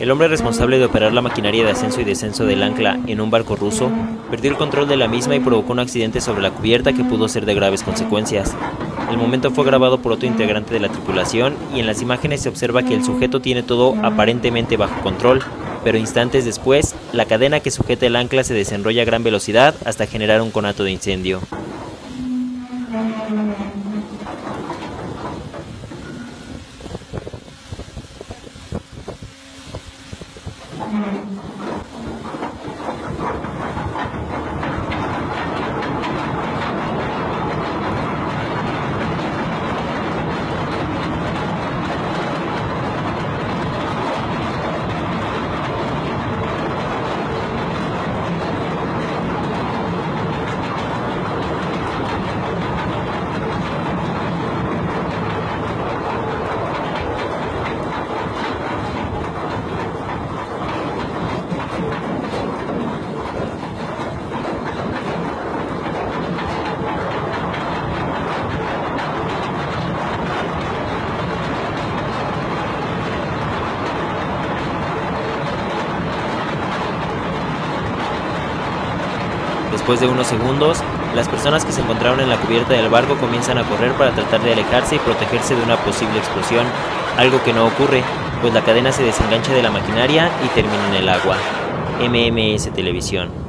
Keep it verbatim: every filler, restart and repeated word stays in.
El hombre responsable de operar la maquinaria de ascenso y descenso del ancla en un barco ruso perdió el control de la misma y provocó un accidente sobre la cubierta que pudo ser de graves consecuencias. El momento fue grabado por otro integrante de la tripulación y en las imágenes se observa que el sujeto tiene todo aparentemente bajo control, pero instantes después, la cadena que sujeta el ancla se desenrolla a gran velocidad hasta generar un conato de incendio. Después de unos segundos, las personas que se encontraron en la cubierta del barco comienzan a correr para tratar de alejarse y protegerse de una posible explosión, algo que no ocurre, pues la cadena se desengancha de la maquinaria y termina en el agua. M M S Televisión.